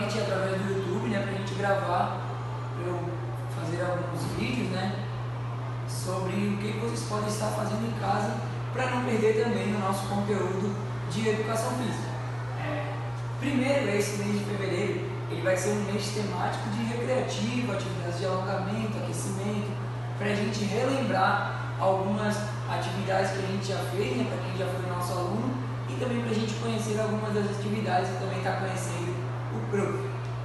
novamente através do YouTube, né, para a gente gravar, para eu fazer alguns vídeos, né, sobre o que vocês podem estar fazendo em casa para não perder também o nosso conteúdo de educação física. Primeiro, esse mês de fevereiro, ele vai ser um mês temático de recreativo, atividades de alongamento, aquecimento, para a gente relembrar algumas atividades que a gente já fez, né, para quem já foi nosso aluno, e também para a gente conhecer algumas das atividades e também estar conhecendo o prof.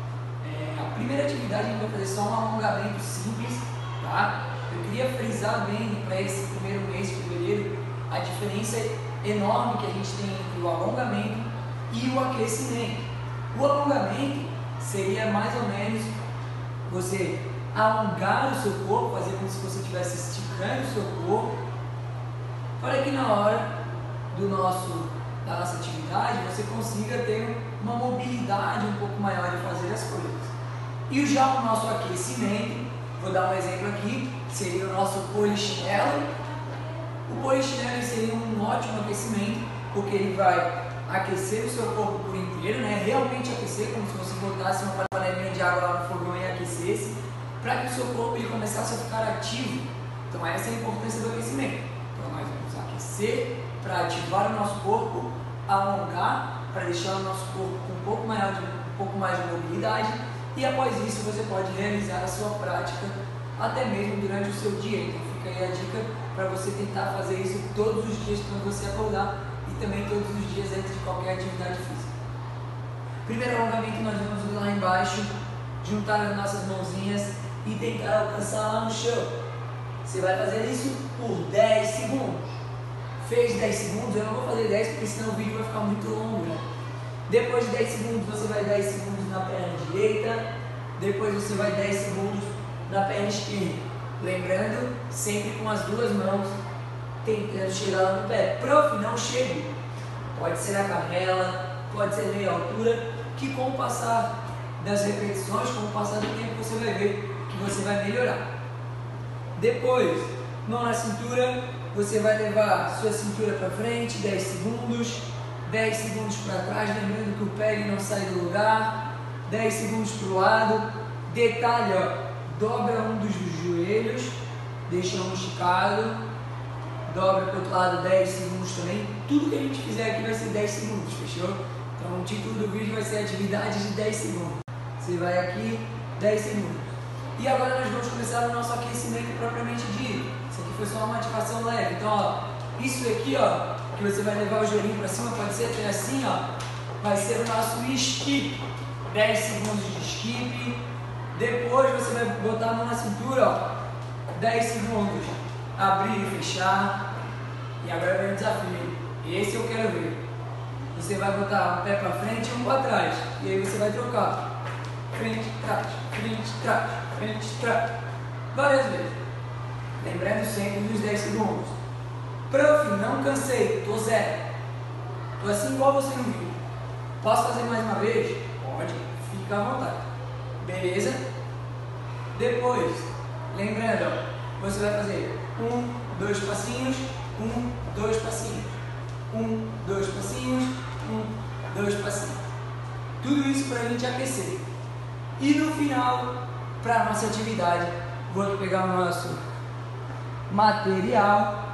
A primeira atividade a gente vai fazer só um alongamento simples, tá? Eu queria frisar bem para esse primeiro mês de fevereiro a diferença enorme que a gente tem entre o alongamento e o aquecimento. O alongamento seria mais ou menos você alongar o seu corpo, fazer como se você estivesse esticando o seu corpo, para que na hora da nossa atividade você consiga ter uma mobilidade um pouco maior de fazer as coisas. E já o nosso aquecimento, vou dar um exemplo aqui, seria o nosso polichinelo. O polichinelo seria um ótimo aquecimento, porque ele vai aquecer o seu corpo por inteiro, né? Realmente aquecer, como se você botasse uma panelinha de água lá no fogão e aquecesse, para que o seu corpo ele começasse a ficar ativo. Então essa é a importância do aquecimento. Então nós vamos aquecer para ativar o nosso corpo, alongar para deixar o nosso corpo com um pouco mais de mobilidade, e após isso você pode realizar a sua prática até mesmo durante o seu dia. Então fica aí a dica para você tentar fazer isso todos os dias quando você acordar e também todos os dias antes de qualquer atividade física. Primeiro alongamento, nós vamos lá embaixo, juntar as nossas mãozinhas e tentar alcançar lá no chão. Você vai fazer isso por 10 segundos. Fez 10 segundos, eu não vou fazer 10 porque senão o vídeo vai ficar muito longo, né? Depois de 10 segundos você vai 10 segundos na perna direita, depois você vai 10 segundos na perna esquerda. Lembrando, sempre com as duas mãos tentando chegar lá no pé. Prof, não chegue. Pode ser na canela, pode ser meia altura, que com o passar das repetições, com o passar do tempo, você vai ver que você vai melhorar. Depois, mão na cintura, você vai levar sua cintura para frente, 10 segundos, 10 segundos para trás, lembrando que o pé ele não sai do lugar, 10 segundos para o lado. Detalhe, ó, dobra um dos joelhos, deixa um esticado, dobra para o outro lado 10 segundos também. Tudo que a gente fizer aqui vai ser 10 segundos, fechou? Então o título do vídeo vai ser atividade de 10 segundos. Você vai aqui, 10 segundos. E agora nós vamos começar o nosso aquecimento propriamente dito. Isso aqui foi só uma ativação leve. Então, ó, isso aqui, ó, que você vai levar o joelhinho para cima, pode ser até assim, ó, vai ser o nosso skip. 10 segundos de skip. Depois você vai botar a mão na cintura, ó, 10 segundos, abrir e fechar. E agora vem o desafio. Esse eu quero ver. Você vai botar um pé para frente e um para trás. E aí você vai trocar. Frente, trás, frente, trás, frente, trás. Várias vezes. Lembrando sempre dos 10 segundos. Prof, não cansei, tô zero. Tô assim igual você no vídeo. Posso fazer mais uma vez? Pode, fica à vontade. Beleza? Depois, lembrando, ó, você vai fazer 1, 2 passinhos, 1, 2 passinhos, 1, 2 passinhos, 1, 2 passinhos. Tudo isso para a gente aquecer. E no final, para a nossa atividade, vou pegar o nosso material.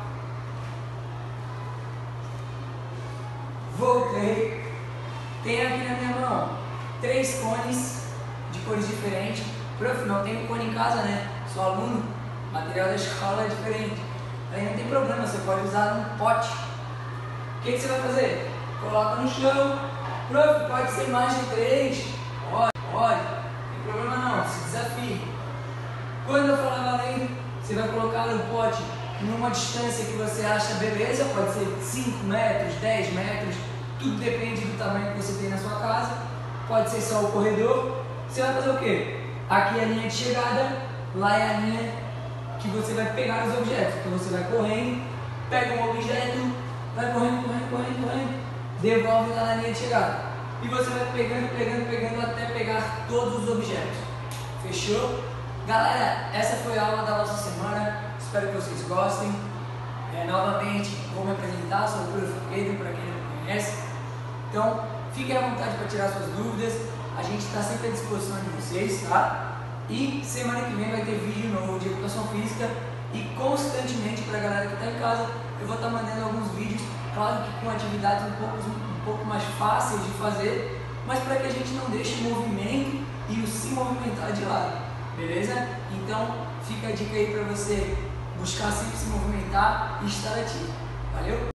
Voltei. Tem aqui na minha mão 3 cones de cores diferentes. Prof, não tem cone em casa, né? Sou aluno, material da escola é diferente. Aí não tem problema, você pode usar um pote. O que você vai fazer? Coloca no chão. Prof, pode ser mais de 3? Pode, pode. Não tem problema não, se desafie. Quando eu falar valendo, você vai colocar no pote numa distância que você acha beleza, pode ser 5 metros, 10 metros, tudo depende do tamanho que você tem na sua casa, pode ser só o corredor. Você vai fazer o quê? Aqui é a linha de chegada, lá é a linha que você vai pegar os objetos. Então você vai correndo, pega um objeto, vai correndo, devolve lá na linha de chegada. E você vai pegando até pegar todos os objetos. Fechou? Galera, essa foi a aula da nossa semana. Espero que vocês gostem. Novamente, vou me apresentar, sou o Prof. Pedro, para quem não me conhece. Então, fiquem à vontade para tirar suas dúvidas. a gente está sempre à disposição de vocês, tá? E semana que vem vai ter vídeo novo de educação física e constantemente para a galera que está em casa eu vou estar mandando alguns vídeos, claro que com atividades um pouco mais fáceis de fazer, mas para que a gente não deixe o movimento e o se movimentar de lado, beleza? Então fica a dica aí para você buscar sempre se movimentar e estar ativo. Valeu?